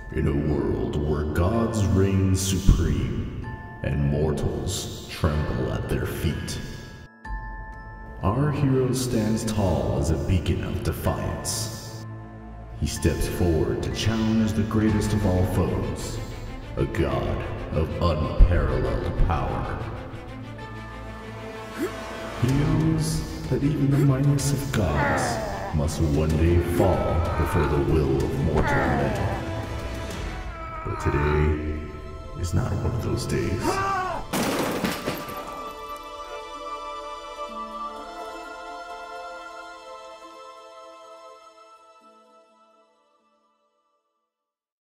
In a world where gods reign supreme and mortals tremble at their feet, our hero stands tall as a beacon of defiance. He steps forward to challenge the greatest of all foes, a god of unparalleled power. He knows that even the mightiest of gods must one day fall before the will of mortal men. But today is not one of those days.